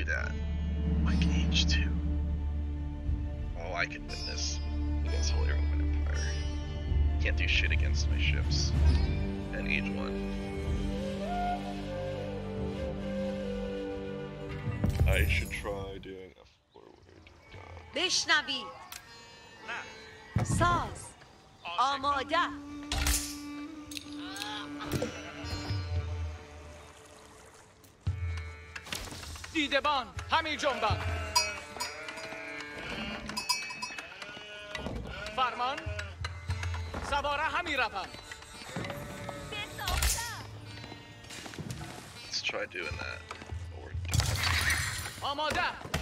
that. Like age 2. Oh, I can win this against Holy Roman Empire. Can't do shit against my ships. And age 1. I should try doing a forward dodge. بشنوید ساز آماده دیدبان همی جنبان فرمان سواره همی روند Let's try doing that forward dodge. آماده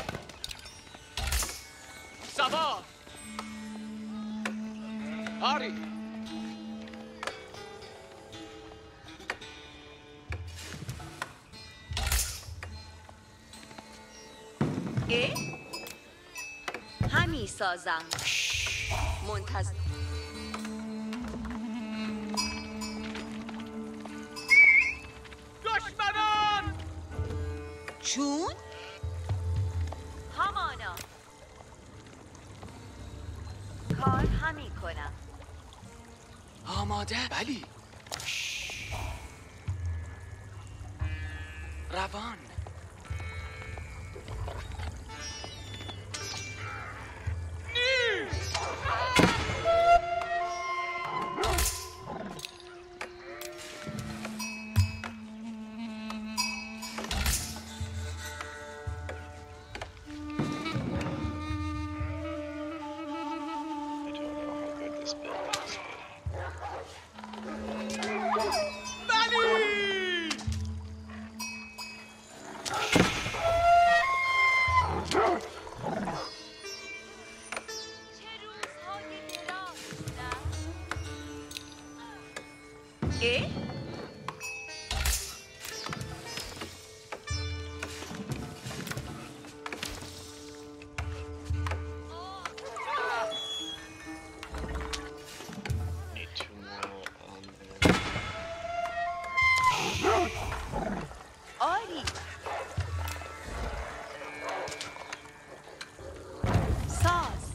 سوار آری همی سازم منتظر دشمنان چون همانا کار همی کنم آماده بلی روان آری ساز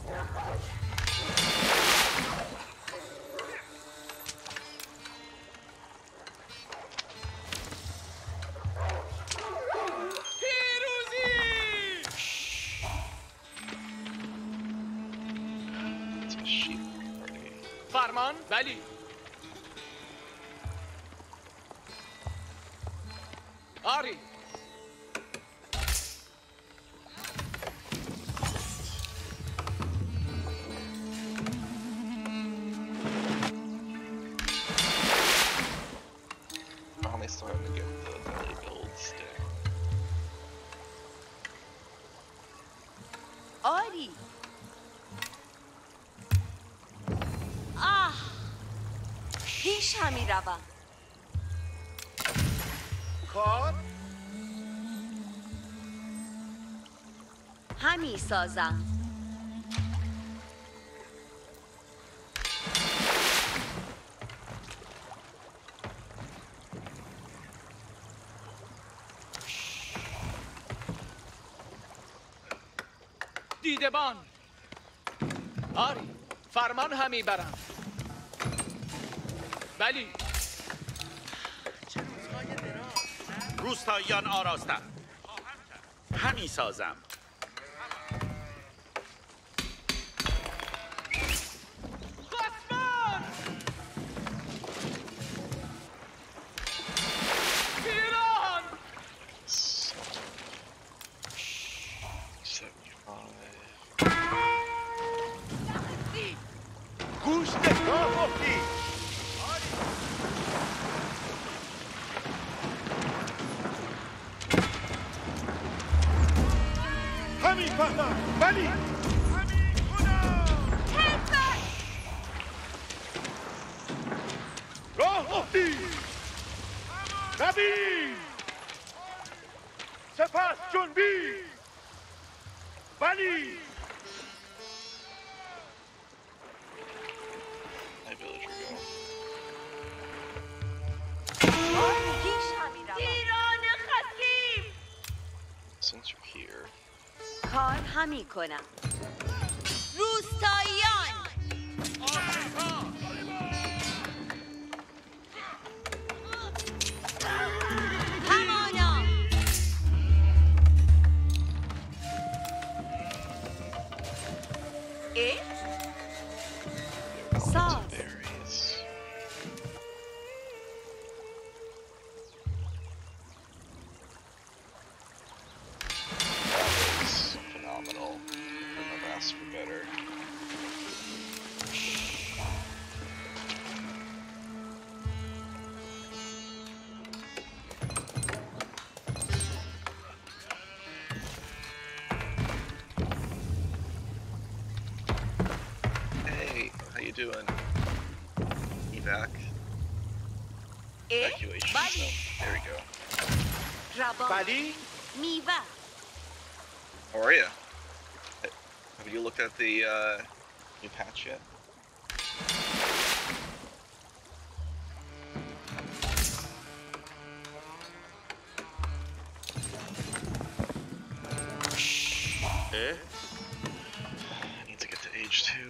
فرمان بلی آری Finally starting to get the belly build stick. آری پیش همی روم کار همی سازم دیدبان آری فرمان همی برم بلی روستاییان آراستم همی سازم خصمان پیران 75. گوش نگاه افتی همین فهمم بلی همین خدا راه افتی نبی سپس جنبی بلی My villager go. پیش همی روم Since you're here. همی کنم. روستاییان همانا. ساز Berries. That was phenomenal. Couldn't have asked for better. Hey, how you doing? Evac? Evacuation بلی zone. There we go. ربان بلی میوه How are you? Have you looked at the new patch yet? اه؟ I need to get to age 2.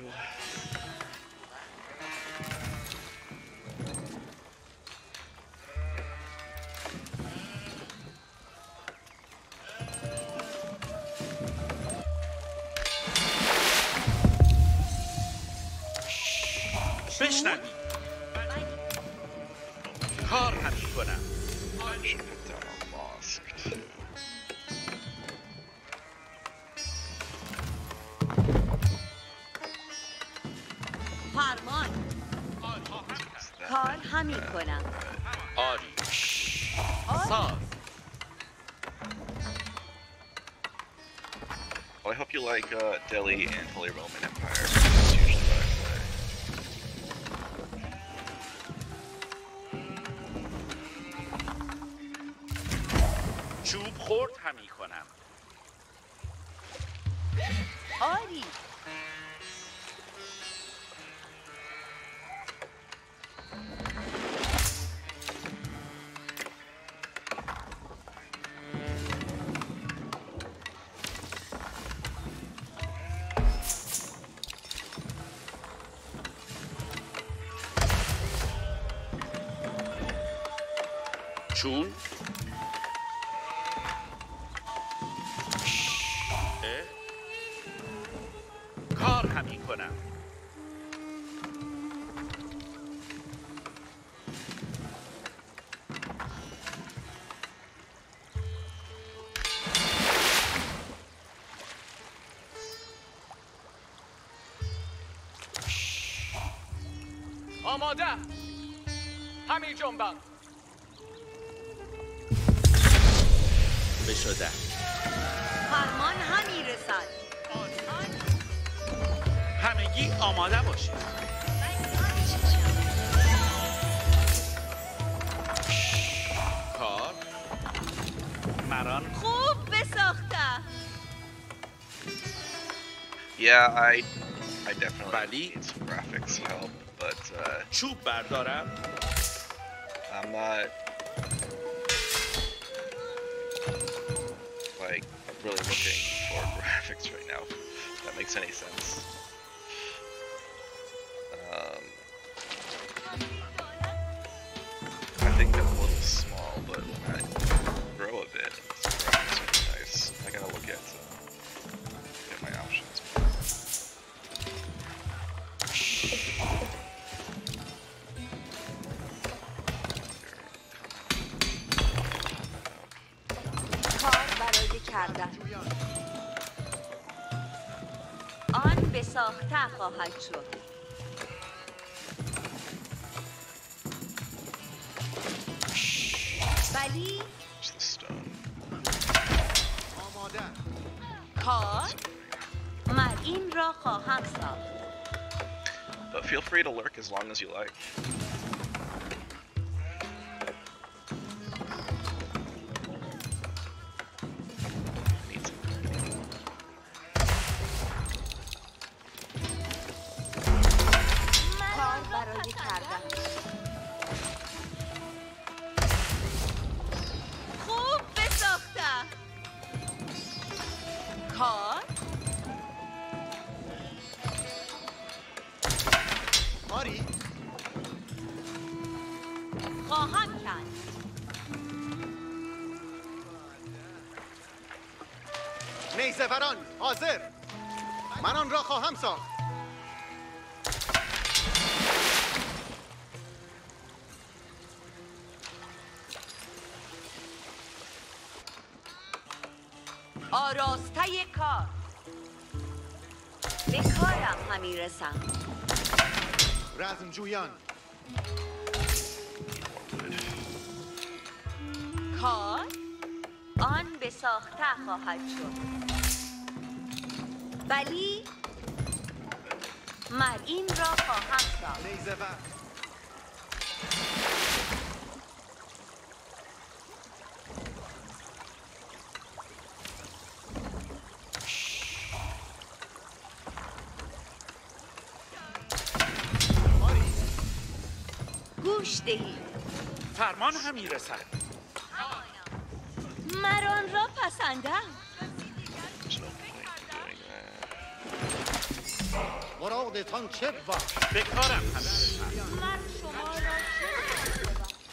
بشنوید کار هم میکنم. I should put down a mosque too. فرمان That کار همی کنم. عالی. ساز. Well, I hope you like Delhi and Holy Roman Empire. That's usually what I play. چوب خورد هم میکنم. آری چون اه؟ کار هم میکنم. آماده همی جنبم. بشده. فرمان همی رسد. همگی آماده باشید. کار مران خوب بساخته. Yeah, I definitely Bali. need some graphics help, but چوب بردارم. I'm not like really looking for graphics right now. If that makes any sense. I think I'm a little small, but when I grow a bit, the graphics will be nice. I gotta look at my options. کار برای کردن. آن بساخته خواهد شد. ولی Just the stone. آماده کار من این را خواهم ساخت. But feel free to lurk as long as you like. Need some- کار برای کردن. خوب بساخته. کار نیزه‌وران حاضر. من آن را خواهم ساخت. آراسته کار. به کارم همی رسم. رزمجویان کار آن به ساخته خواهد شد. ولی مر این را خواهم ساخت. نیزه‌ور گوش دهید. فرمان همی رسد. مر آن را پسندم. مرادتان چه باش؟ به کارم همی رسد. من شما را چه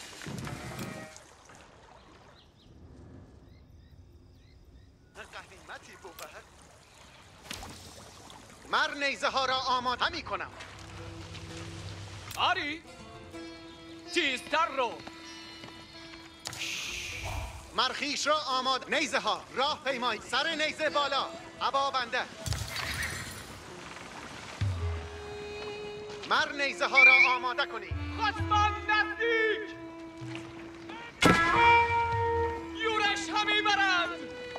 قنیمتی بود. مر نیزه ها را آماده می کنم. آری تیزتر رو. مرخیش را آماد. نیزه ها راه پیمایید. سر نیزه بالا. هوا بنده. مر نیزه ها را آماده کنید. خصمان نزدیک. یورش همی برند.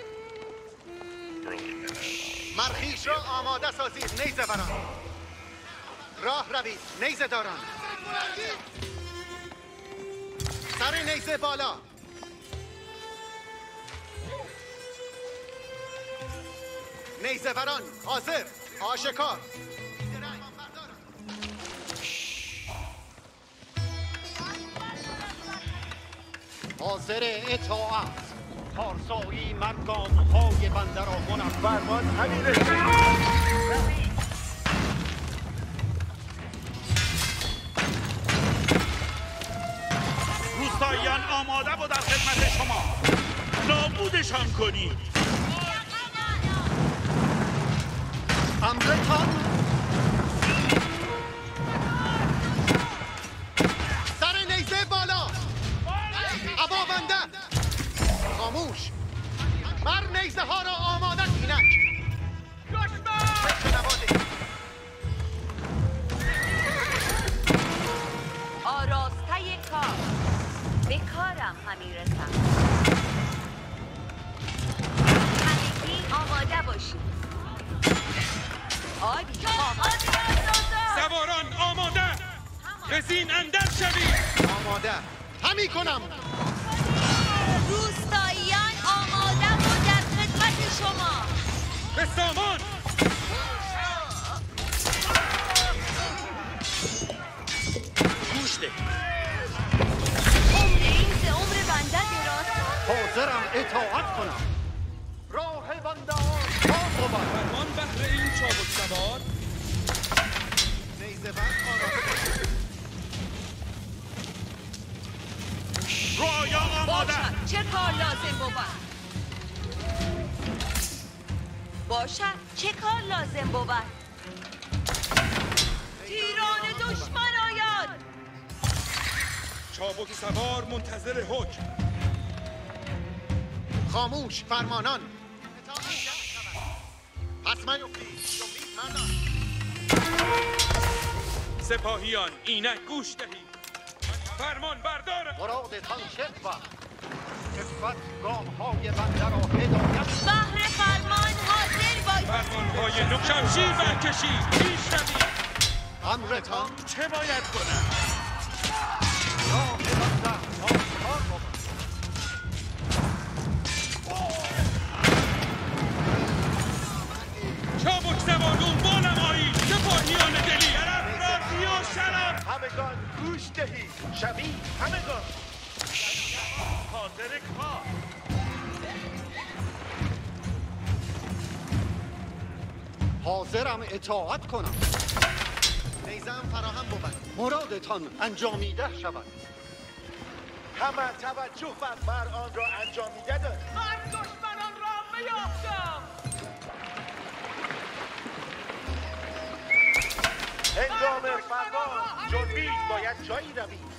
مرخیش را آماده سازید. نیزه بران راه روید. نیزه داران سر نیزه بالا. نیزه وران حاضر. آشکار. حاضر اطاعت. پارسایی مرگام های بنده را منور. فرمان همین رسید. روستاییان آماده و در خدمت شما. نابودشان کنید. امرتان. سر نیزه بالا. هوا بنده. خاموش. مر نیزه ها را آماده. اینک آراسته کار. به کارم همی رسم. همگی آماده باشید. آری سواران آماده. رزین اندر شوید. آماده. همی کنم. روستاییان آماده و در خدمت شما. به سامان. گوش ده. عمر این ز عمر بنده دراز. حاضرم اطاعت کنم. راه بنده آن بود. فرمان بهر این چابک سوار. نیزه ور آراسته. رویا آماده. باشد چه کار لازم بود. باشد چه کار لازم بود. تیران دشمن آید. چابک سوار منتظر حکم. خاموش فرمانان. پس من مردان. سپاهیان اینک گوش دهید. فرمان بردارم. مرادتان چه بود؟ کفت گام های بنده را هدایت. بهر فرمان حاضر باید. فرمان های شمشیر برکشید. پیش روید. امرتان. چه باید کنم؟ راه بنده آشکار بود. چابک سوار دنبالم آیید. سپاهیان دلی. رازی و شرف. همگان گوش دهید. شوید همگان. حاضر کار. حاضرم اطاعت کنم. نیزم فراهم بود. مرادتان انجامیده شود. همه توجه بر آن را انجامیده دارید. من دشمنان را بیافتم. هنگام فرمان جنبید باید جایی روید.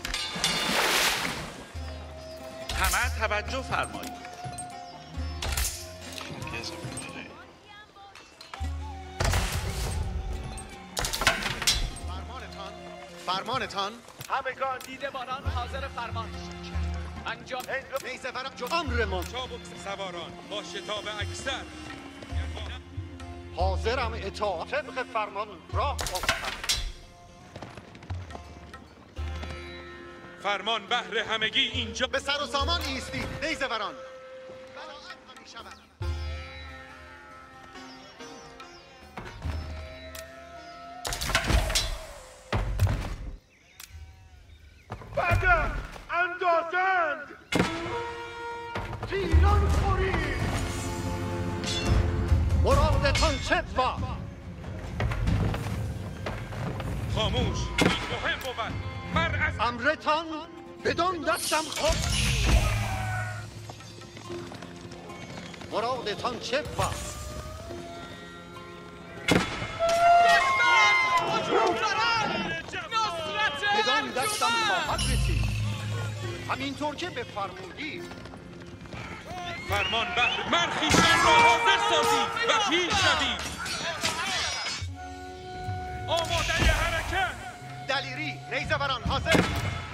همه توجه فرمایید. فرمانتان همگان دیده باران حاضر فرمان. انجام نیزه ورم جو امرمان. چابک سواران با شتاب اکثر حاضرم اطاعت طبق فرمان راه افتم. فرمان بهر همگی اینجا. به سر و سامان ایستید نیزه وران. بلاعت همی شود. بعدم اندازند تیران خورید. مرادتان چه با؟ خاموش، این مهم بود. مر از امرتان بدون دستم خود. مرادتان چه با؟ بدون دستم خواهد رسید. همینطور که بفرمودید. فرمان بهر مرخیشان را حاضر سازید و پیش شوید. آماده حرکت. دلیری نیزه وران حاضر.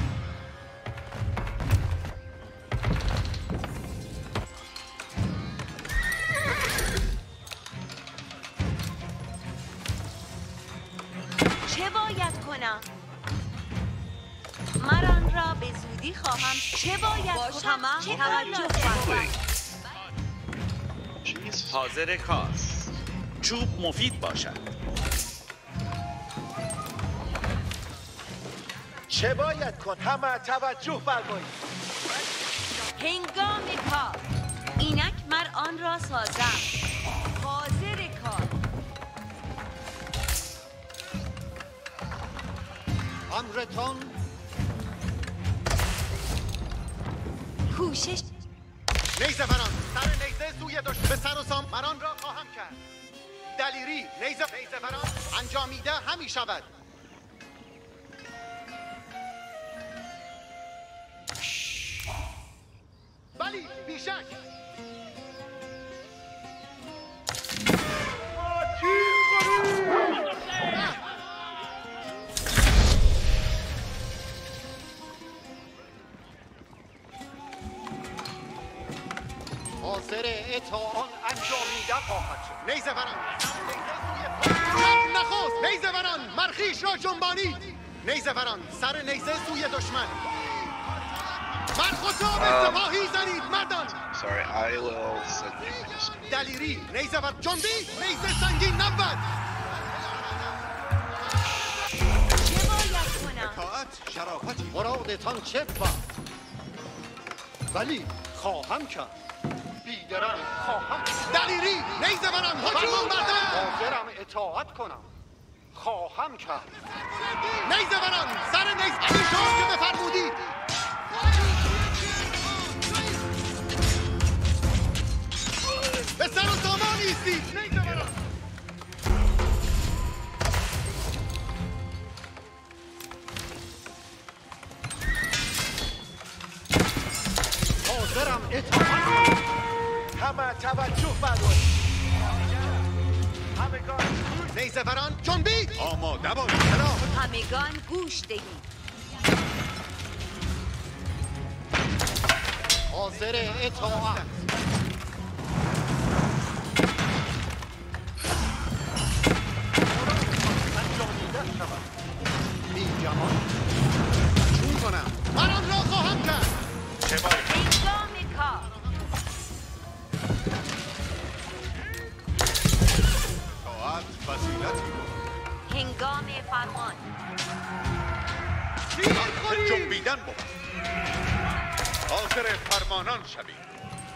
چه باید کنم؟ مران را به زودی خواهم. چه باید کنم؟ چه کار لازم؟ حاضر کار. چوب مفید باشد. چه باید کن؟ همه توجه فرمایید. هنگام کار. اینک مر آن را سازم. حاضر کار. امرتان کوشش. نیزه وران سر نیزه سوی دشمن. به سر و سامران را خواهم کرد. دلیری نیزه وران انجامیده همی شود. بلی بیشک. حاضر اطاعان انجامیده خواهد شد. نیزه وران نخست. نیزه وران مرخیش را جنبانید. نیزه وران سر نیزه سوی دشمن. مرخوتاب سپاهی زنید مردان. Sorry, I will send you just... دلیری نیزه وران جنبید. نیزه سنگین نبود. چه باید کنم؟ اطاعت شرافتی. مرادتان چه با؟ ولی خواهم کرد. بیدران خواهم. دلیری نیزه وران فرمان بردن. حاضرم اطاعت کنم. خواهم کرد. نیزه وران سر نیزه همینطور که بفرمودید. به سر و سامان ایستید. نیزه وران حاضرم اطاعت. همه توجه فرمایید. همگان نیزه وران جنبید. آماده باشید. همگان گوش دهید. حاضر اطاعت. انجامیده شود. بی جمان چون کنم. من آن را خواهم کرد. چه باید؟ هنگام کار. اطاعت فضیلتی. هنگام فرمان. جنبیدن بود. حاضر فرمانان شوید.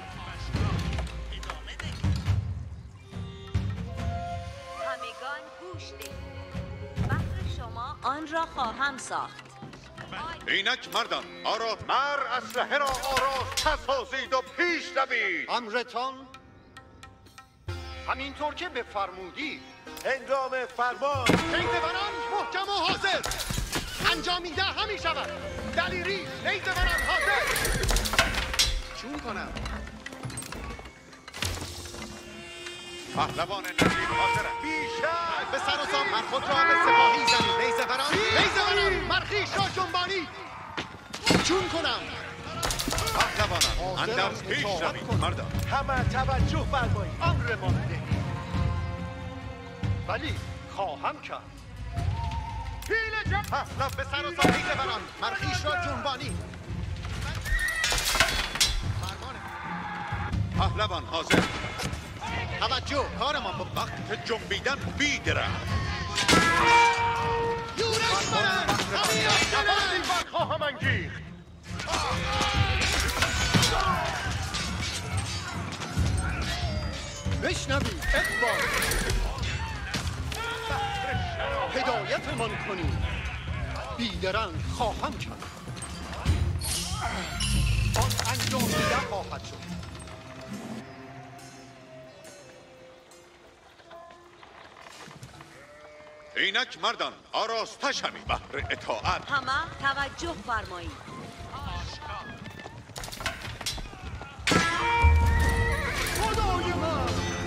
همگان گوش دهید. بهر شما آن را خواهم ساخت. اینک مردان آرا مر اسلحه را آراست سازید و پیش روید. امرتان همینطور که بفرمودید. هنگام فرمان. نیزه‌وران محکم و حاضر. انجامیده همی شود. دلیری نیزه‌وران حاضر. چون کنم. پهلوان نجیب حاضرم. بیشتر به سر و سامن خود را به سپاهی زنید. نیزه‌وران مرخیش را جنبانی. چون کنم. پهلوانم اندر پیش روید مردان. همه توجه فرمایید. امرمان ده. ولی خواهم کرد. پیل جب به سر و سام نیزه‌وران مرخیش را جنبانی. پهلوان حاضر. توجه کارمان با وقت جنبیدن بیدرم. یورش برن همیان کنن خواهم انگیخت. بشنوید اقبال هدایتمان کنید. بیدرنگ خواهم کرد. آن انجامیده خواهد شد. اینک مردان آراسته شوید بهر اطاعت. همه توجه فرمایید. خدای من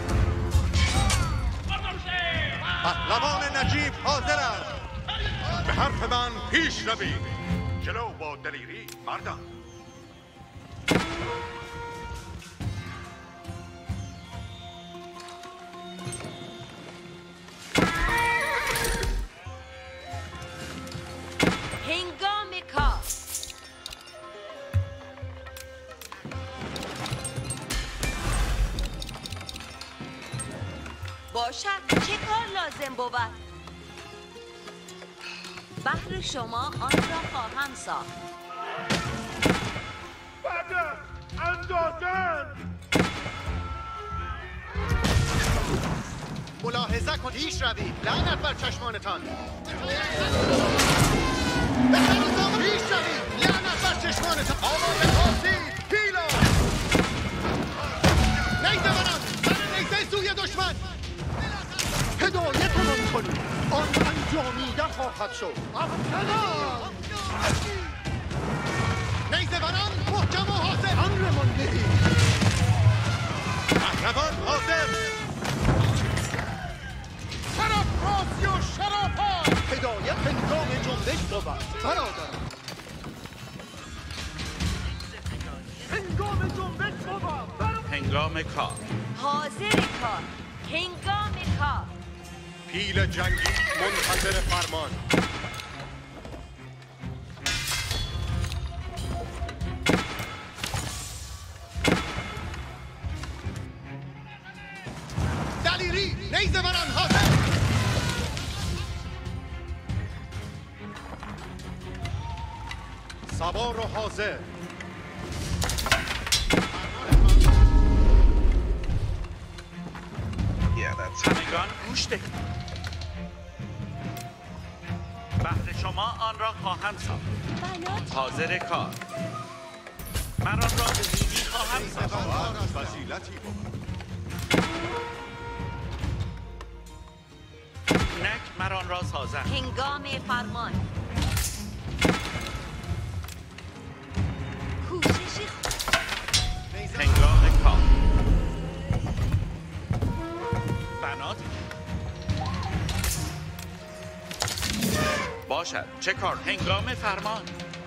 پهلوان نجیب حاضر است. به حرف من پیش روید. جلو با دلیری مردان. هنگام کار. باشد چه کار لازم بود؟ بهر شما آن را خواهم ساخت. بعد اندازن. ملاحظه کن پیش روید. لعنت بر چشمانتان. به سر و سام پیش روید. لعنت بر چشمانتان. آماده باشید. پیلا نیزه‌وران سر نیزه سوی دشمن. هدایتمان کنید. آن انجامیده خواهد شد. افسران نیزه‌وران محکم و حاضر. امرمان دهید. پهلوان حاضر. سرافرازی و شرافت. هدایت هنگام جنبش بود. برادرم هنگام جنبش بود. هنگام کار. حاضر کار. هنگام کار. پیل جنگی منتظر فرمان. دلیری نیزه‌وران حاضر. سوار و حاضر. Yeah, that's همگان گوش دهید. بهر شما آن را خواهم ساخت. حاضر کار. من آن را به زودی خواهم ساخت. فضیلتی بود. نک مرا آن را سازم. هنگام فرمان. کوشش هنگام کار. بنات باشد چه کار. هنگام فرمان.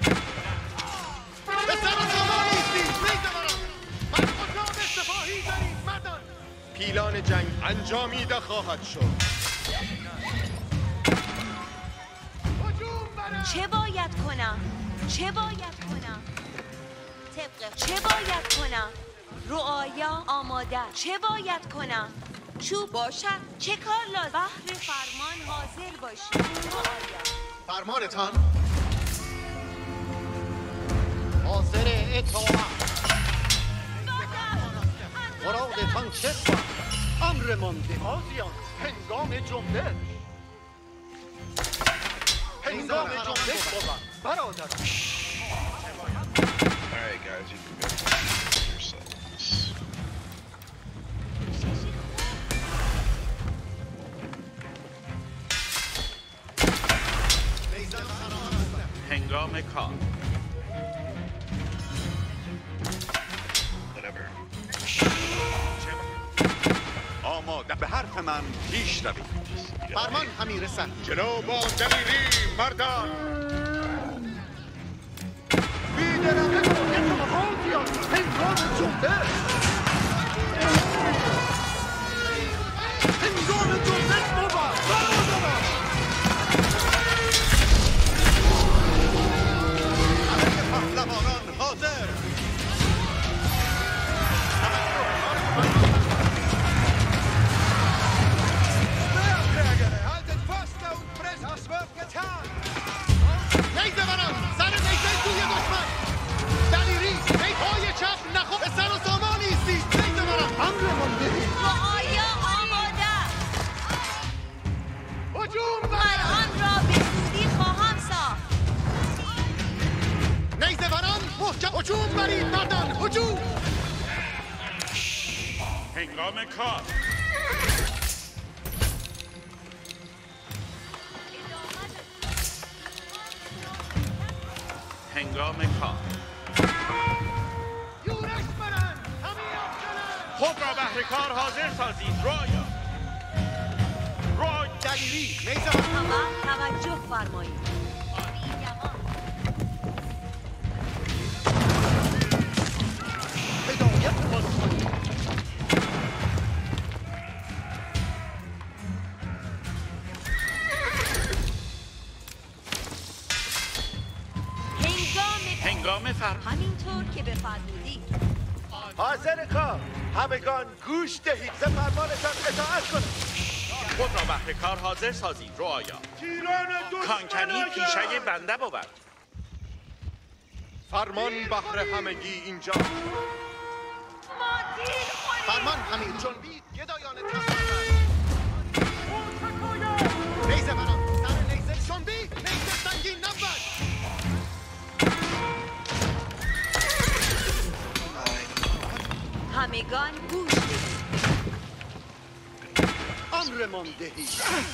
به سر و سامان ایستید. نیزه‌وران من خود را به سپاهی زنید مردان. پیلان جنگ انجامیده خواهد شد. چه باید کنم؟ چه باید کنم؟ طبق چه باید کنم؟ رعایا آماده. چه باید کنم؟ چوب باشد چه کار لازم؟ بهر فرمان حاضر باشید. رعایا فرمانتان حاضر اطاعت. مرادتان چه بود؟ امرمان ده. آزیان هنگام جنبش. هنگام جنبش بود. برادرم alright, guys. You can go yourselves. کار. آماده به حرف من پیش روید. فرمان امیر سر. جلو با دلیری مردان. بیدرمه گویت مخاطیان هنگام جنبه. هنگام جنبه مبار برادران. پهلوانان حاضر. نیزه برم سر نیزه توی دشمن. دلیری نیزهای چپ نخو به سر و سامان ایستید. نیزه برم امرمان دهید. رعایا آماده. هجوم من آن را به زودی خواهم ساخت. نیزه برم محکم هجوم برید مردان. هجوم. هنگام کار. هنگام کار. یورش برن همین افکنن. خود را بهر کار حاضر سازید. رعایا. رعایا. دلیری نیزه برم. همه توجه فرمایید. هدایت کنید. هنگام فرمان. همینطور که بفرمودید. حاضر کار همگان گوش دهید ز فرمانتان اطاعت کنید. خود را بهر کار حاضر سازید. رعایا. کانکنی پیشه بنده بود. فرمان بهر همگی اینجا. فرمان امیر جنبید گدایان تسلط. نیزه برم سر نیزه جنبید. نیزه سنگین نبود. همگان گوش بدید. امرمان دهید.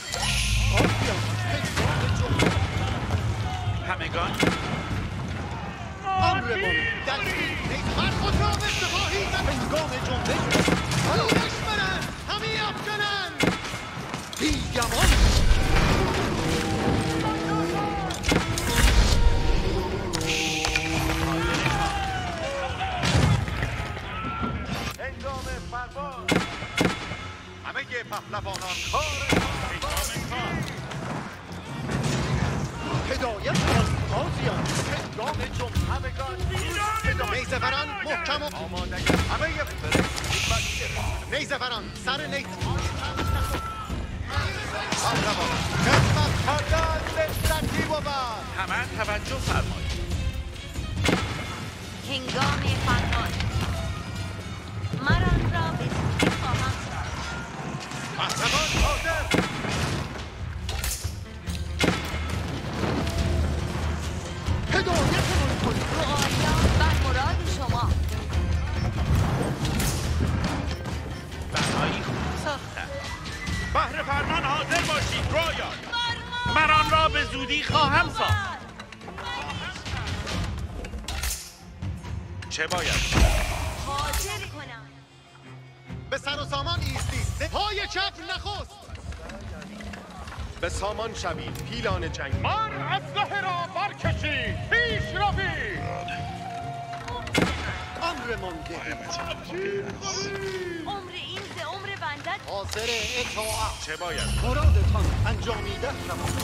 همگان. امرمان دلیری نیزه بر خود را به سپاهی و هنگام جنبه. یورش برن همین افکنن. بیگمان هنگام فرمان. همه پهلوانان کار. هنگام کار. هدایت کنید تازیان. هنگام جنبه همگان نیزه بران محکم و آماده همه نیزه بران سر نیزه. پهلوان خدمت کردن لذتی بود. همه توجه فرمایید. هنگام فرمان. مران را به زودی خواهم ساخت. پهلوان حاضر. هدایتمان کنید. رعایا بر مراد شما. بنایی خوب ساختن. بهر فرمان حاضر باشید. رعایا. من آن را به زودی خواهم ساخت. چه باید؟ حاضر کنم. به سر و سامان ایستید. پای چپ نخست. به سامان شوید پیلان جنگ. مار اسلحه را برکشید. پیش روید. امرمان دهید. عمر این ز عمر بنده. حاضر اطاعت. چه باید؟ مرادتان انجامیده شود.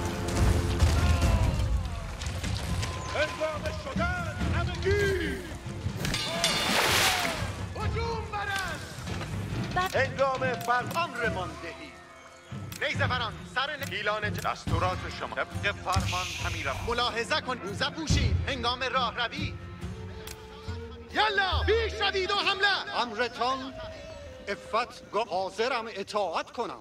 هنگام شدن همگی. هجوم برن. هنگام فرمان. امرمان دهید. نیزه بران سر پیلان دستورات شما. طبق فرمان همیرم. ملاحظه کن روزه پوشید. هنگام راه روی. یلا پیش روید و حمله. امرتان افت گو حاضرم اطاعت کنم.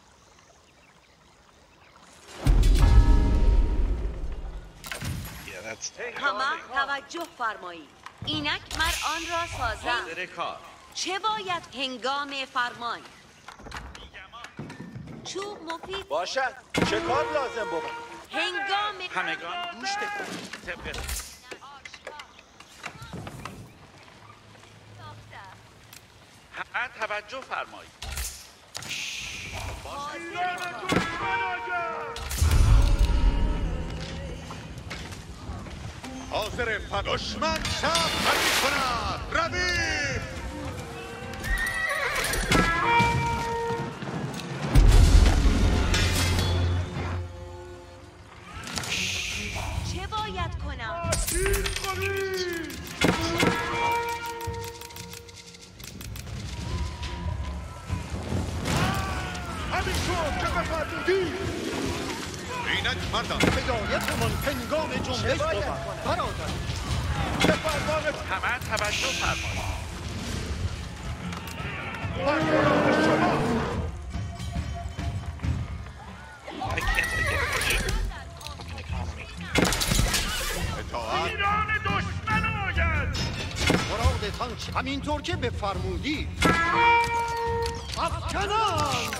همه توجه فرمایید. اینک مر آن را سازم. حاضر کار. چه باید هنگام فرمان؟ چوب مفید. باشد چه کار لازم بود؟ همگان گوش دهید. طبق همه توجه فرمایید. حاضر دشمن شب پری کند. روید. چه باید کنم؟ همینطور که بفرمودی. اینک مردان. هدایتمان هنگام جنبش بود. برادر به فرمان همه توجه فرمایید. فرمان شما. I can't get much. Fucking economy. اطاعت. ایران دشمن آید. مرادتان چه؟ همینطور که بفرمودی. افکنم.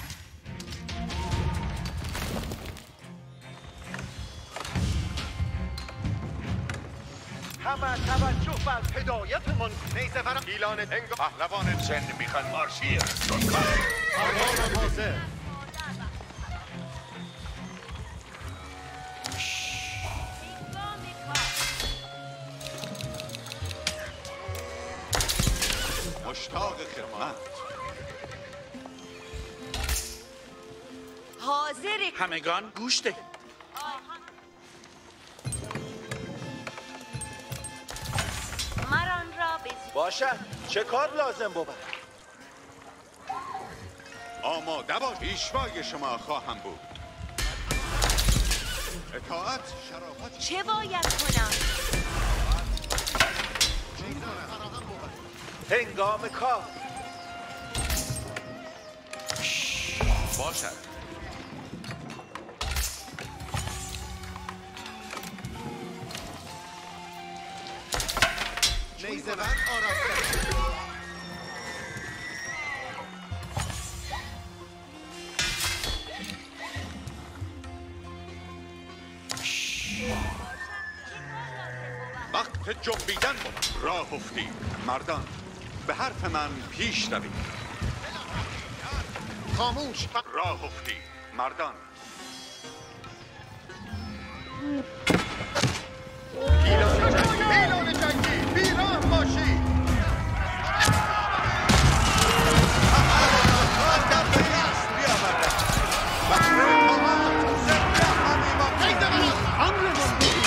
همه توجه بر هدایتمان. نیزه ورم. ایلان هنگام پهلوان چند میخوان مارشیر. فرمان حاضر. مشتاق خدمت. حاضر همگان گوش دهید. مران را بزید. باشد. چه کار لازم بود؟ آماده باش. پیشوای شما خواهم بود. اطاعت شرافت. چه باید کنم؟ هنگام کار. باشد. نیزه ور آراسته. وقت جنبیدن بود. راه افتید. مردان به حرف من پیش روید. خاموش. راه افتید. مردان پیلان جنگی بیراه باشی. در به دست بیاوردن. بحر اطاعت زنده همی با نیزه ورم. امرمان بگیر.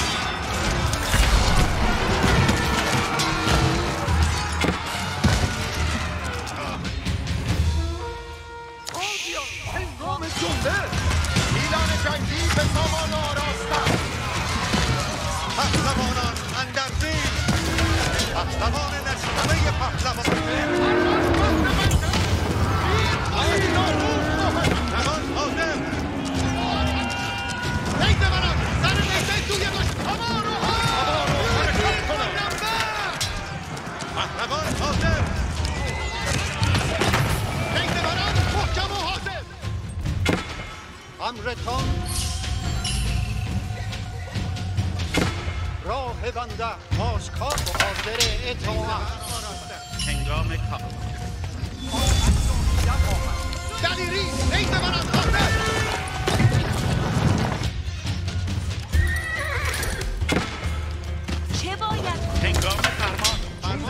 هنگام جنبه. پیلان جنگی به سامان آراسته. پهلوانان اندر زیر. پهلوان نشمه پهلوان. پهلوان حاضر. نیزه ورم. سر نیزه توی دشمن رو حرکت کنم. پهلوان حاضر. نیزه ورم. محکم و حاضر. امرتان راه بنده آشکار و حاضر اطاعت. هنگام کار. دلیری نیزه ورم. حاضر. چه باید کنم؟ هنگام فرمان.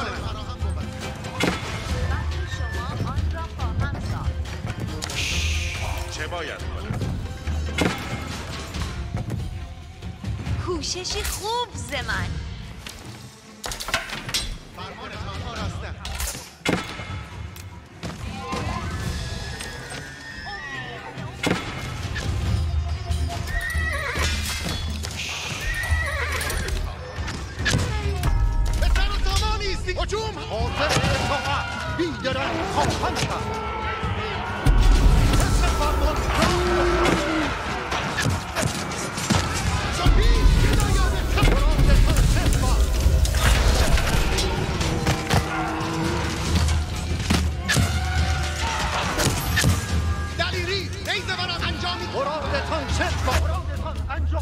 وقتی شما آن را خواهم ساخت. چه باید کنم؟ کوششی خوب ز من. فرمانتان آراسته. به سر و سامان ایستی. هجوم. حاضر اطاعت. بیدرنگ خواهم کرد. حس فرمان شاهی هدایت مرادتان صفا. دلیری نیزه ورم. انجامی مرادتان صفا. مرادتان انجام.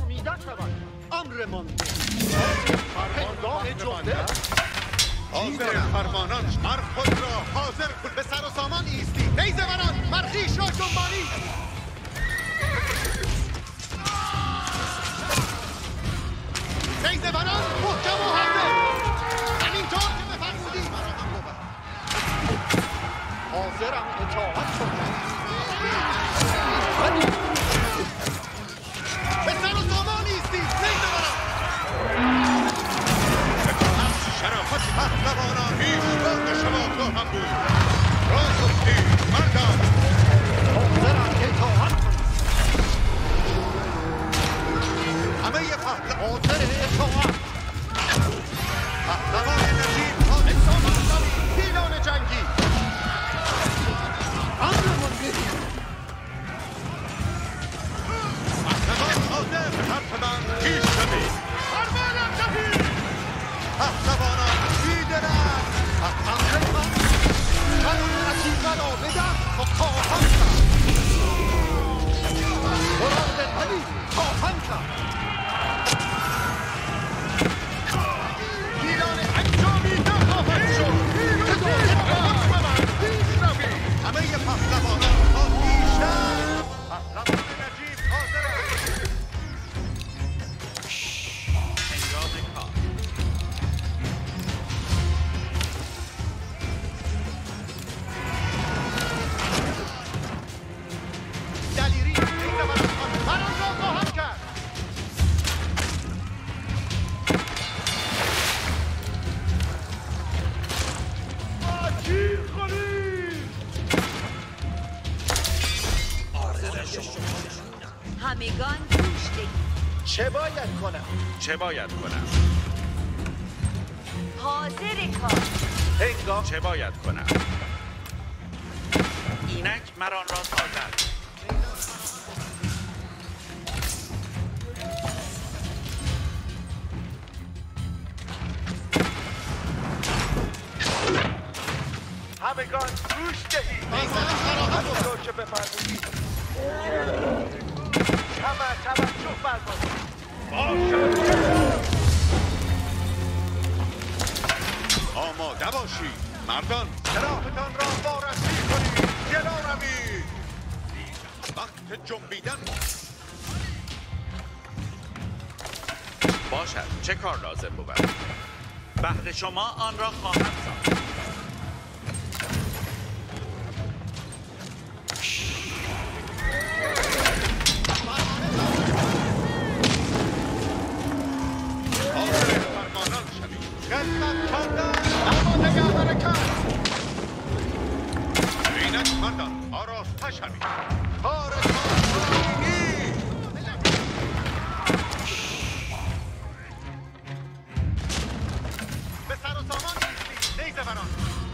پهلوانان مر خود را حاضر کن. به سر و سامان ایستی نیزه‌وران مرخیش را جنبانی. نیزه‌وران محکم و حمله همینطور که بفرمودی. حاضرم اطاعت کنم. به سر و سامان ایستی نیزه‌وران. شرافت پهلوانان پیشگاه شما خواهم بود. راه افتید مردان. حاضرم اطاعت کنم. همه پهلوان حاضر اطاعت. پهلوان نجیب حاضر. انسان پیلان جنگی. امرمان بدید. پهلوان حاضر به حرف من پیش روید. فرمانم دهید. پهلوانان بیدرنگ. امر من رسیدن را بدم و خواهم کرد. مراد علی خواهم کرد. پیلان انجامی نخواهد شد. همه پهلوانان تا پیشتر. پهلوان نجیب حاضر است. هنگام کار. دلیری نیزه‌وران من آن را خواهم کرد. همگان گوش دهید. چه باید کنم؟ چه باید کنم؟ حاضر کار. هنگام چه باید کنم؟ اینک مران را سازد. همگان گوش دهید. نیزه‌ام فراهم بود. همونطور که بفرمودید. همه توجه فرمایید. آماده باشید مردان. سلاحتان را وارسی کنید. جلو روید. وقت جنبیدن. باشد. چه کار لازم بود؟ بهر شما آن را خواهم ساخت. حاضر فرمانان شوید. خدمت کردن. اما نگهدار کرد. اینک مردان آراسته شوید. کارتان رایگی. به سر و سامان ایستی نیزه‌وران.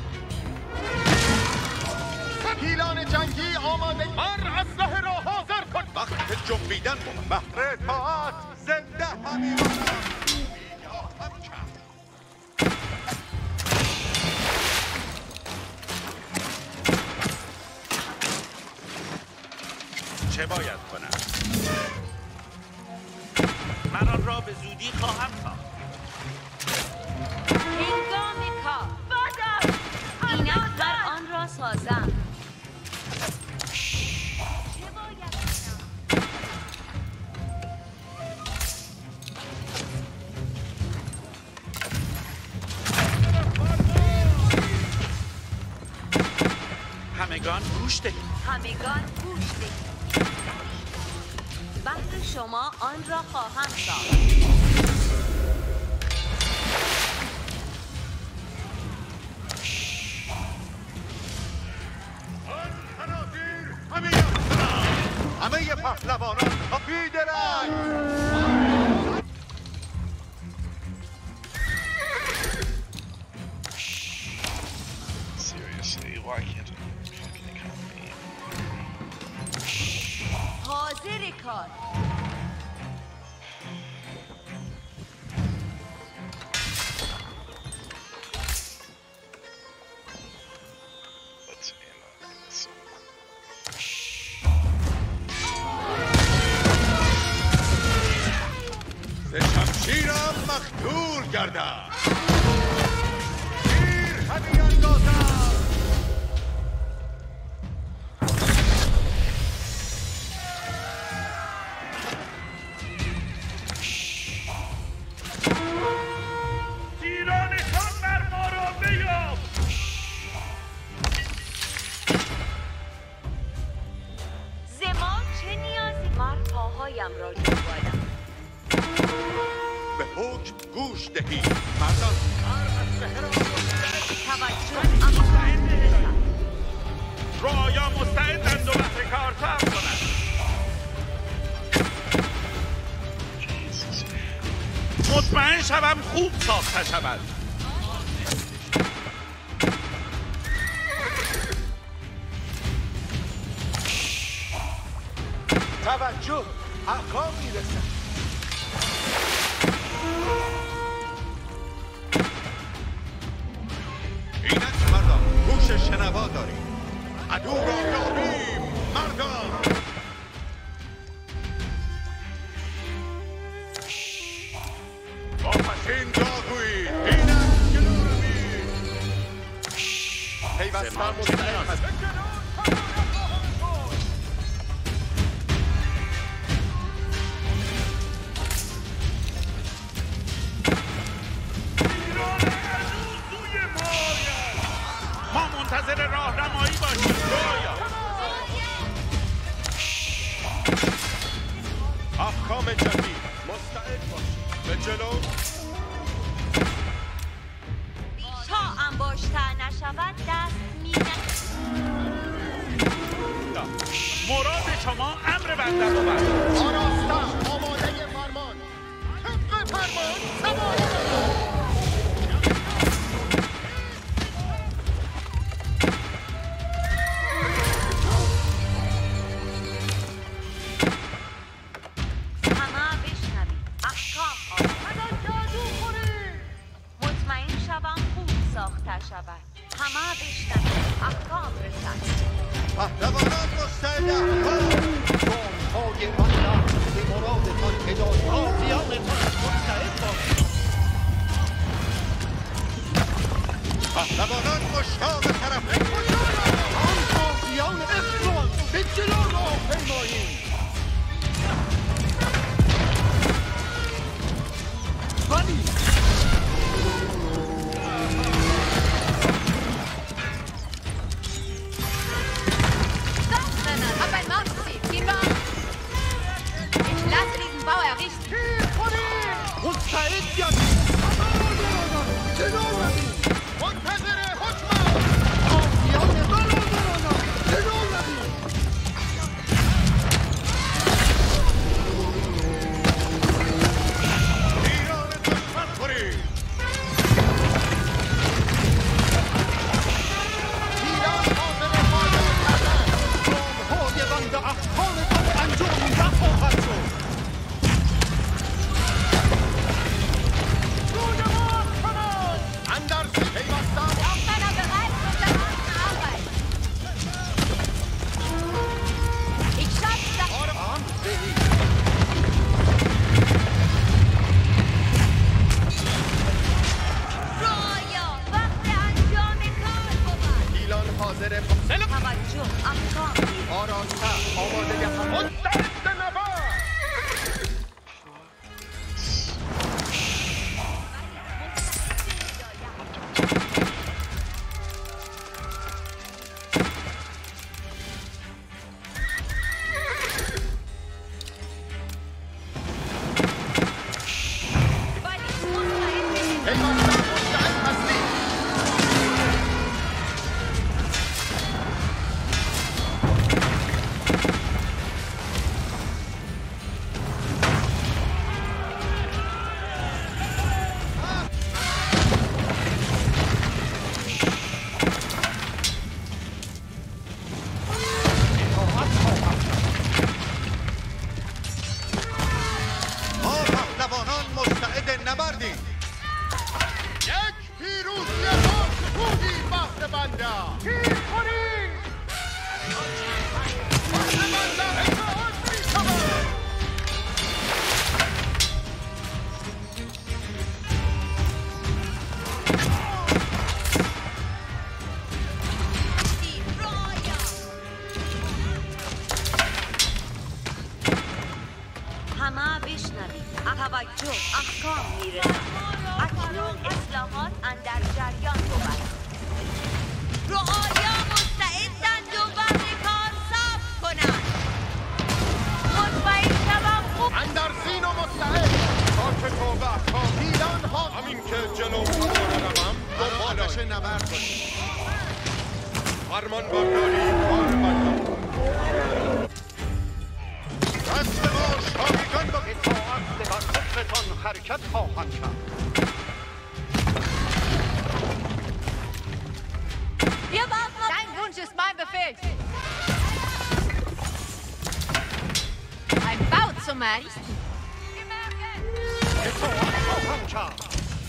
پیلان جنگی آماده. مر اسلحه را حاضر کن. وقت جنبیدن بود. بهر اطاعت زنده همیمانم. خواهم کرد. چه باید کنم؟ من آن را به زودی خواهم ساخت. هنگام کار. بادر. اینک بر آن را سازم. چه باید کنم؟ همگان گوش دهید. همگان گوش دهید. بهر شما آن را خواهم ساخت. همه پهلوانان بیدرنگ. Seriously, why can't it fucking economy? حاضر کار. Let's aim at this. ز شمشیرم مخدور گردم. گیر همی شوم خوب ساخته شود. توجه، احکام میرسد. اینک مردان، گوش شنوا داریم. عدو را یابیم مردان. واپسین جاگویی، اینک جلو روید. پیوستن مستعد هست. ما منتظر راهنمایی باشیم. رویا احکام جدید مستعد باشید. به جلو. تا انباشتر نشود دست مراد شما امر بنده بود. آراسته آماده فرمان. طبق فرمان سواری. همه بشنوید احکام رسد. پهلوانان مستعد احکام. گام‌های بنده به مرادتان هدایت. تازیانتان مستعد باشید. پهلوانان مشتاق طرف. آن تازیان افران به جلو راه پیمایید. ولی توجه احکام میرسد. اکنون اصلاحات اندر جریان بود. رعایا مستعدند و بهر کار صبر کنند. مطمئن شوم خوب اندر زین و مستعد تا که تو به احکام پیلان ها همین که جلو روم دنبالش نبرد کنید. فرمان برداری کار بردار. دست باش تا بیگان با اطاعت بر حکمتان حرکت خواهم کرد. Befehl! Ein Bau zum Errichten! اطاعت خواهم کرد.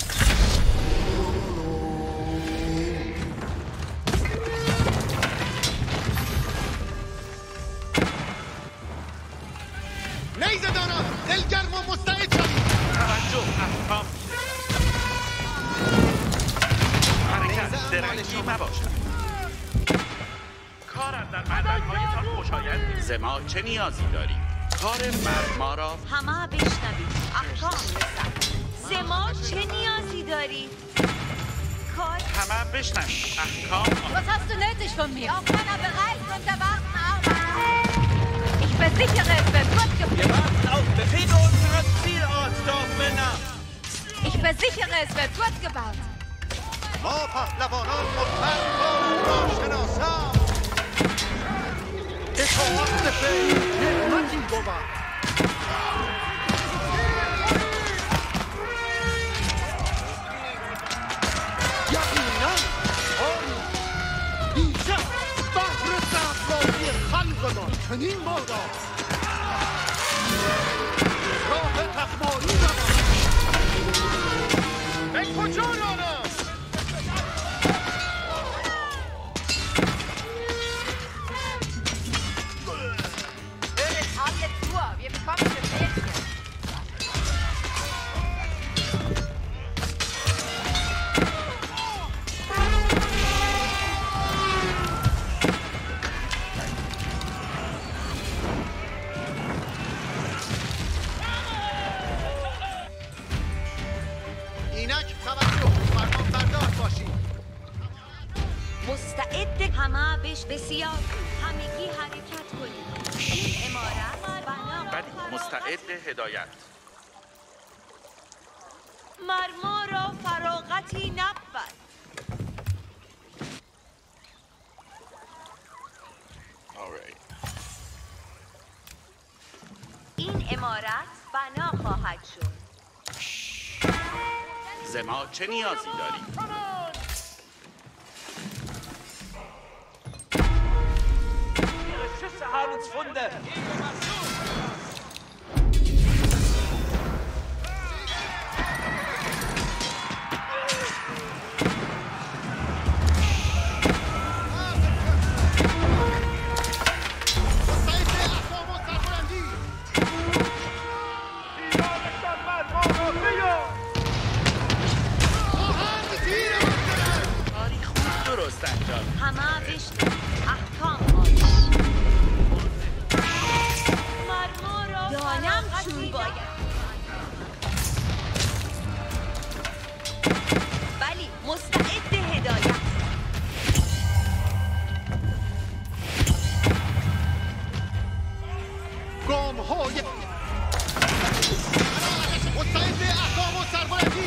نیزه دارم دلگرم و مستعد شوید. توجه احکام حرکت درنگی مباشد. کارم در مدرک‌هایتان خوشایند. زما چه نیازی داری؟ کار مرد ما را همه بشنوید احکام رسد. زما چه نیازی داری؟ کار همه بشنوید احکام. Was hast du nötig von mir? Auf meiner bereits und erwarten Arbeit. Ich versichere, es wird gut Wir geführt. warten auf Befehle unseres Zielorts, Dorfmänner. Ich versichere, es wird gut gebaut. ما پهلوانان مطمئن را شناسم. اطاعت بفیل نعمتی بود. یقینا آری ایزد بهر سرفرازی خلقمان چنین بادا راه تخماری روان. به کجا رانم؟ Alle Tour, wir bekommen Befehlchen. اینک توجه فرمان بردار باشید. مستعد همه بسیار همگی حرکت کنید. این امارت بنا بلی مستعد هدایت. مرما را فراغتی نبود. این امارت بنا خواهد شد. زما چه نیازی داری؟ Ihre Schüsse haben uns Funde. کاری خوب درست انجام. همه بشنوید احکام آیش. مرما را دانم چون باید. بلی مستعد هدایت. گام های مستعد احکام و سربلندی.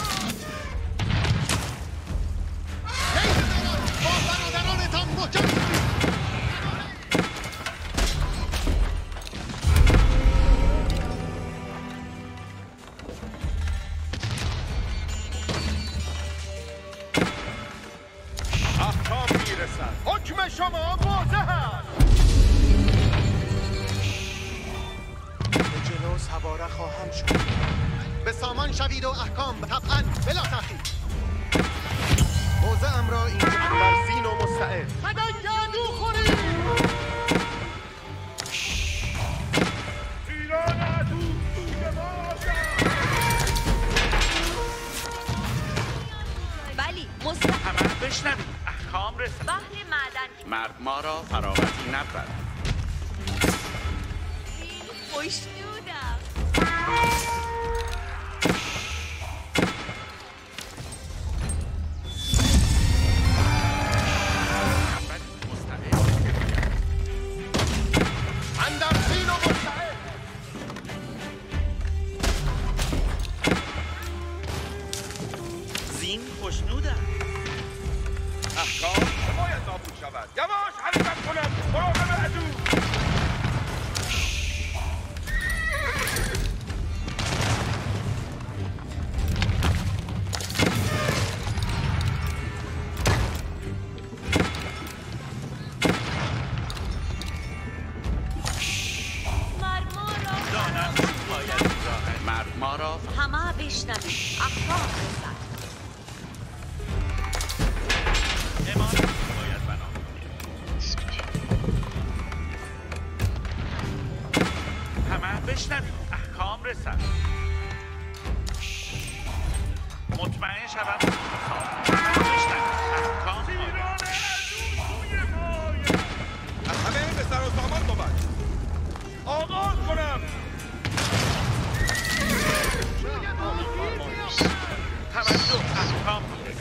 نیزه داران با برادرانتان محکم شوید. احکام میرسد. حکم شما واضح است. به جلو سواره خواهم شد. به سامان شوید و احکام طبعا بلا تأخیر. موضعم را اینجا برزین و مستعد. گندو خورید. ایران عدو سوی ما بلی مستعد. همه بشنوید احکام رسد. بحر معدن مرد ما را فراغتی نبود. خوشنودم. بلی مستعد. اندر زین و مستعد. زین خوشنودم. احکام باید نابود شود. یواش حرکت کنم. مراقب عدو. رسد. مطمئن شوم احکام همه به سر و سامان بود. آغاز کنم. توجه احکام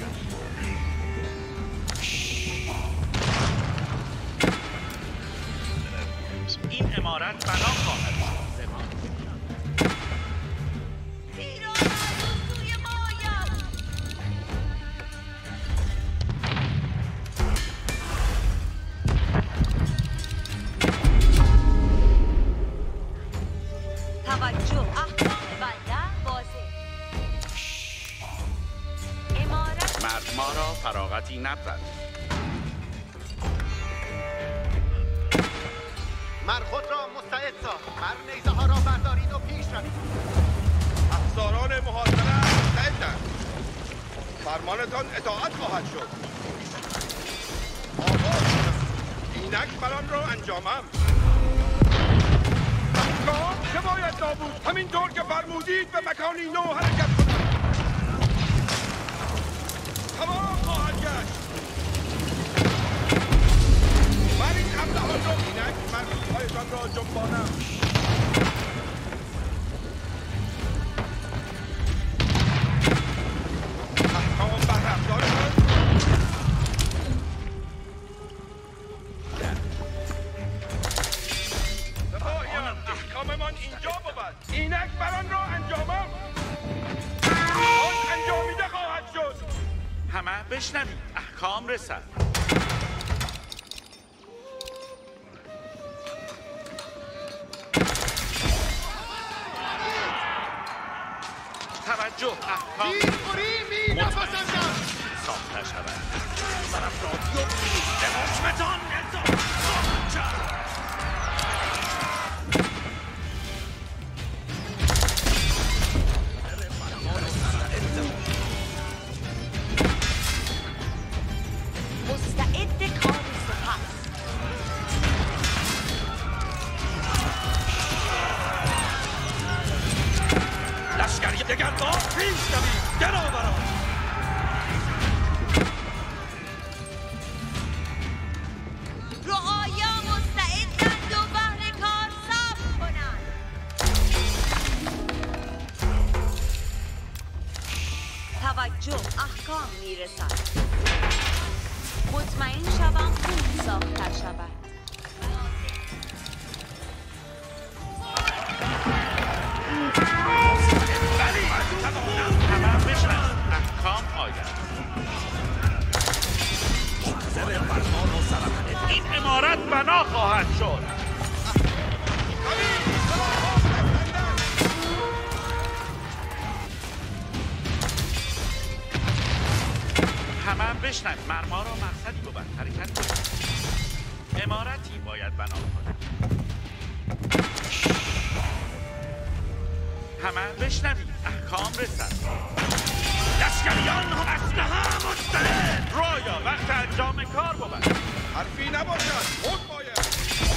این عمارت بنا خواهد شد. توجه احکام بنده واضح. عمارت مرد ما را فراغتی نبود. مر خود را مستعد ساخت. مر نیزه ها را بردارید و پیش روید. افسران محاصره مستعدند. فرمانتان اطاعت خواهد شد. آغاز کنم. اینک بران را انجامم. احکام چه باید نابود؟ همینطور که فرمودید به مکانی نو حرکت کنم. تمام خواهد گشت. من این حمله ها را اینک مرزهایشان را جنبانم. احکام بر رفتارشان سپاهیان احکاممان اینجا بود. اینک بران را انجامم. آن انجامیده خواهد شد. همه بشنوید احکام رسد. توجه احکام تیرخوری می نپسندم. ساخته شود. طرفداری و دمشمتان نظام خواهد کرد. مستعد کار سپس. لشکری دگر با پیش روید. درآوران. رعایا مستعدند و بهر کار صبر کنند. توجه احکام میرسد. مطمئن شوم خوب ساخته شود. همه بشنوید احکام آید. این عمارت بنا خواهد شد. همه بشنوید مرما را مقصدی بود. حرکت کنید. عمارتی باید بنا کنید. همه بشنوید احکام رسد. لشکریان اسلحه مستعد. رایا وقت انجام کار بود. حرفی نباشد. خود باید.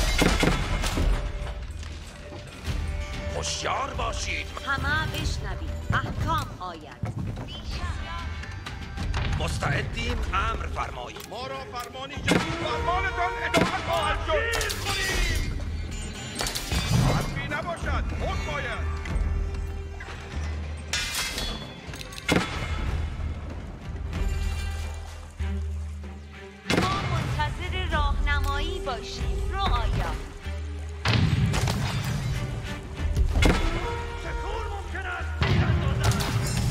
هوشیار باشید. همه بشنوید احکام آید. مستعدیم امر فرمایید. ما را فرمانی جدید فرمانتان اطاعت خواهد شد. تیر کنیم. حرفی نباشد. خود باید. ما منتظر راهنمایی باشیم. رعایا چطور ممکن است تیر اندازم؟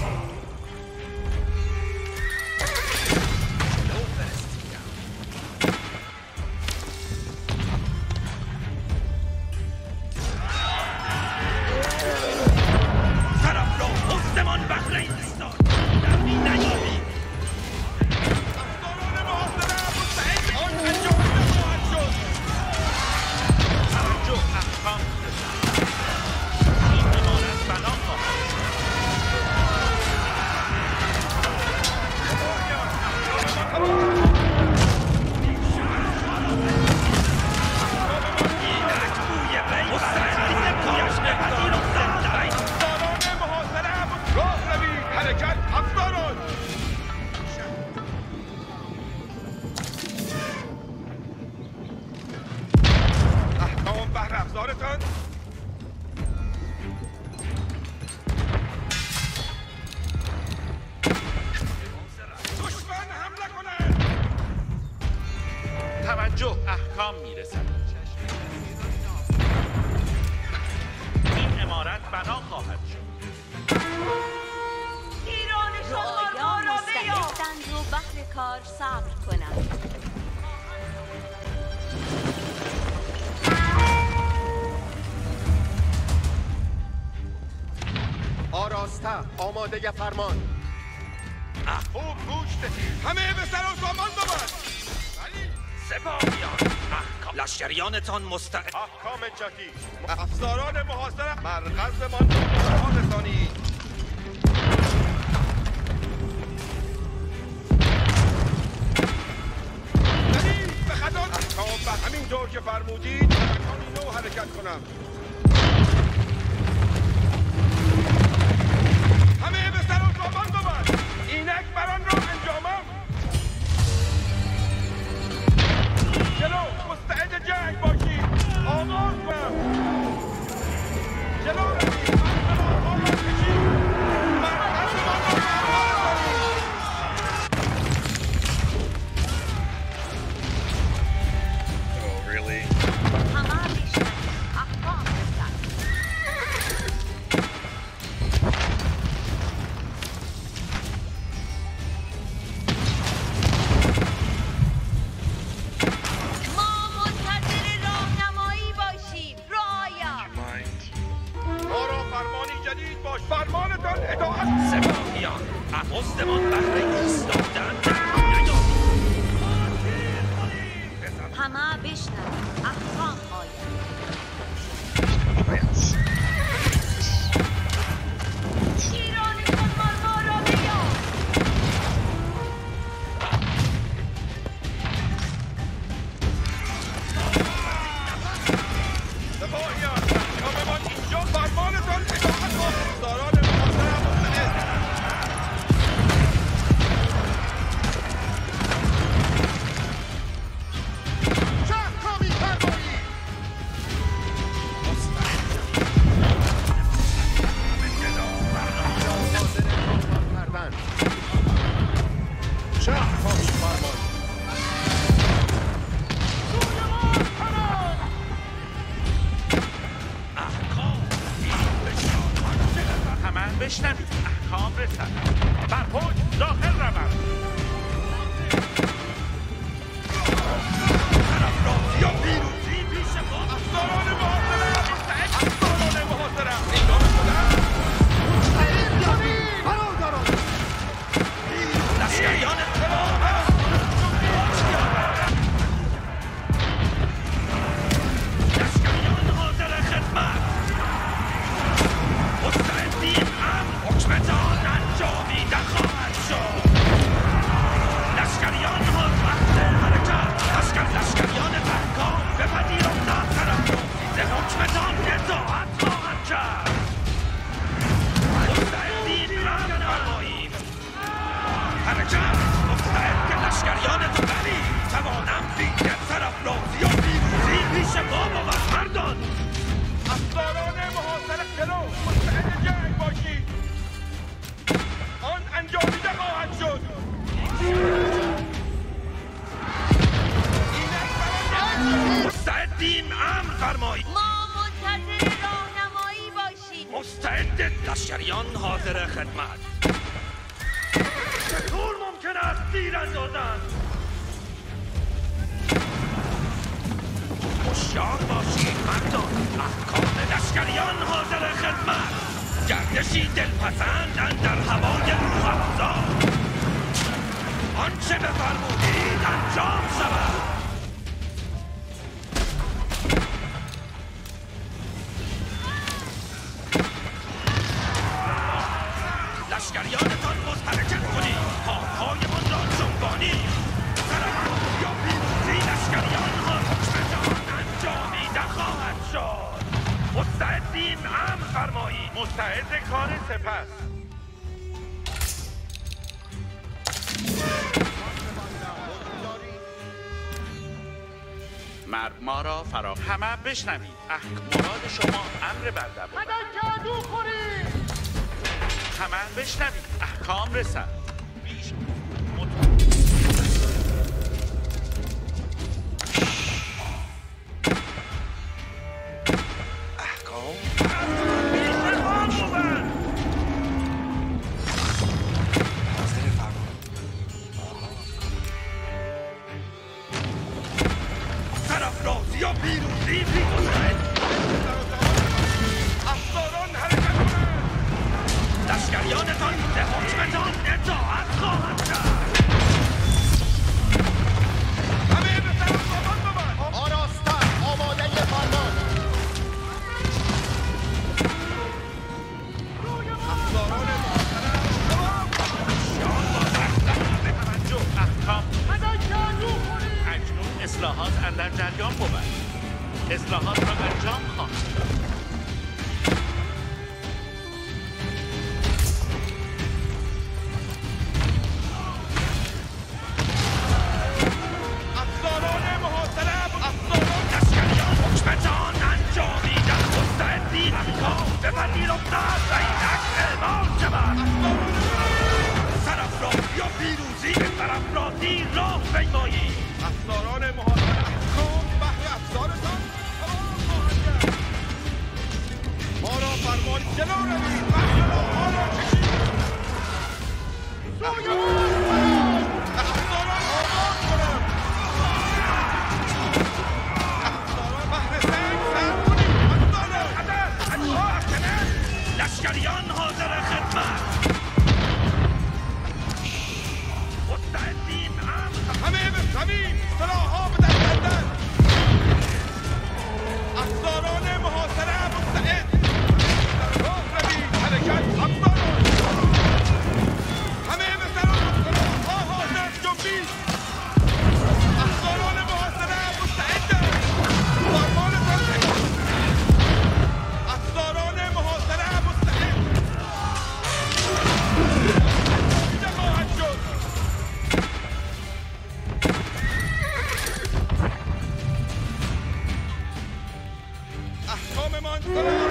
جلو فرستیدم. طرف را حسنمان بهر این ایستاد. در این نیابید. افسران محاصره مستعد آن انجامیده خواهد شد. فرمانتان دشمن حمله کنند. توجه احکام میرسد. این عمارت بنا خواهد شد. رعایا مستعدند و بهر کار صبر کنند. آراسته آماده فرمان. خوب گوش دهید. همه به سر و سامان بود. سپاهیان لشکریانتان مستعد. احکام جدید. افسران محاصره مرکزمان را رسانید. به خطا احکام و همینطور که فرمودید مکانی نو حرکت کنم. همه به سر و سامان بود. اینک بران را انجامم. جلو مستعد جنگ باشید. آغاز کنم. جلو روید. آغاز کشید. مرکزمان را برقرار کنید. Oh, really? همه بیشتر احکام رسد. ما منتظر راهنمایی باشیم. رعایا ما را فرمانی جدید باش. فرمانتان اطاعت. سپاهیان مزدمان بهر ایستادن همه بشنوید. احکام آید. Plants. تیرانشان ما را بیار. سپاهیان احکاممان اینجا. فرمانتان اطاعت باش. افسران محاصره مستعد. شهرکامی فرمایید. کردن. شهرکامی فرمایید. همه بشنوید احکام رسد. بر پشت داخل روند. یا پیروزی پیش ما. افسران محاصره مستعد. افسران محاصره اعلام شدند. برادران لشکریان لشکریان حاضر خدمت. مستعدین امر حکمتان انجامیده خواهد شد. لشکریان حاضر حرکت. لشکریان تحکام بپذیرفتند طرف رو ز حکمتان اطاعت خواهند کرد. مستعدین امر فرمایید. حرکت. مستعد که لشکریان تو بری توانم دیگر طرف رازی و پیروزی پیش ما بود. مردان افسران محاصره جلو مستعد جنگ باشید. آن انجامیده خواهد شد. اینک برای مستعدین امر فرمایید. ما منتظر راهنمایی باشیم. مستعد لشکریان حاضر خدمت. چطور ممکن است تیر اندازند؟ هوشیار باشید مردان. احکام لشکریان حاضر خدمت. گردشی دلپسند اندر هوای روح افزا. آنچه بفرمودید انجام شود. لشکریانتان حرکت کنید. پاهایمان را جنبانید. طرف یا پیروزی لشکریان ها حکمتان انجامیده خواهد شد. مستعدین امر فرمایید. مستعد کار سپس. مرگ ما را فرا همه بشنوید. مراد شما امر بنده بود. جادو خورید. همه بشنوید. احکام رسد. اصلاحات اندر جریان بود. اصلاحات را انجام خواهد. افسران محاصره، افسران لشکریان حکمتان انجامیدن مستعدین احکام بپذیرفتند و اینک اعمال شود. سرافرازی و پیروزی به سرافرازی راه پیمایید. افسران محاصره احکام بهر افسارتان تمام خواهد کرد. ما را فرمانید جلو روید و سلاح‌ها را کشید. افسران آباد کنند. افسران بهر سنگ سر کنید. افسران حدث انجام کنند. لشکریان حاضر خدمت. مستعدین همه به زمین سلاح‌ها به دست کردن. افسران محاصره مستعد. راه روید حرکت افسران. همه به سلام سلاح‌ها حاضر جنبید. افسران محاصره مستعدند. فرمانتان تکرار. افسران محاصره مستعد. اینجا خواهد شد. احکاممان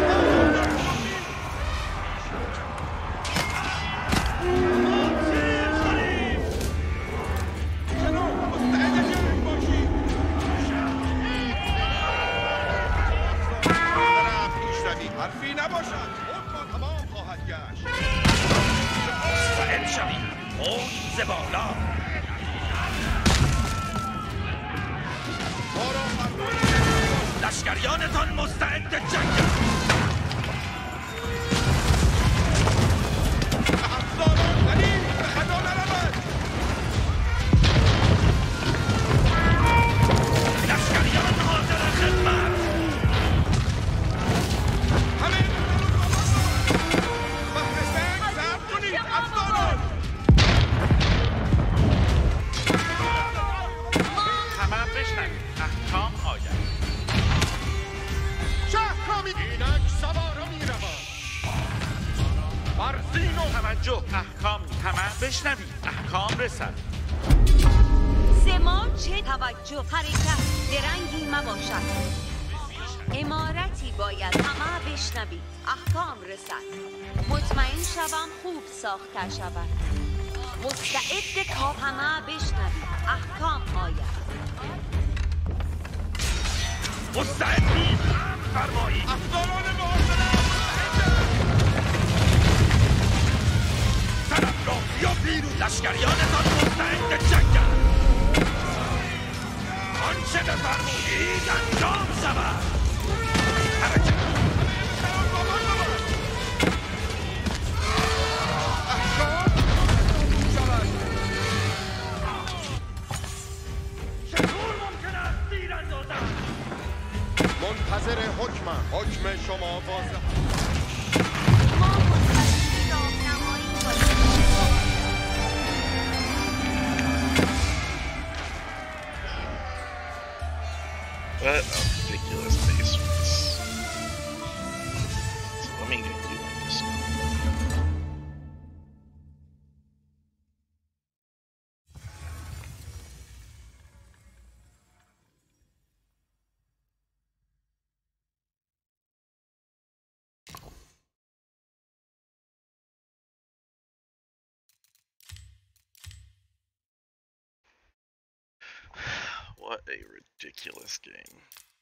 حرفی نباشد. حکم تمام خواهد گشت. مستعد شوید. موج ز بالا. ما را فرمانید. لشکریانتان مستعد جنگند. افسران دلیل به خطا نرود. لشکریان حاضر خدمت. همه بهر سنگ صبر کنید. افسران همه بشنوید. احکام آید. شهرکامی اینک سوارا می‌روند. برزین و توجه. احکام همه بشنوید. احکام رسد. زمان چه توجه حرکت درنگی مباشد. امارتی باید همه بشنوید. احکام رسد. مطمئن شوم خوب ساخته شود. مستعد تا همه بشنوید. احکام آید. مستعدین فرمایید. افسران محاصره مستعدند. سرافرازی و پیروز لشکریانتان مستعد جنگند. آنچه بفرمایید انجام شود. حرکت. احکام شود. چطور ممکن است تیر اندازم؟ منتظر حکمم. حکم شما واضح. ما منتظر راهنمایی کنیم. What a ridiculous base for this. So let me get you on this one. What a ridiculous game.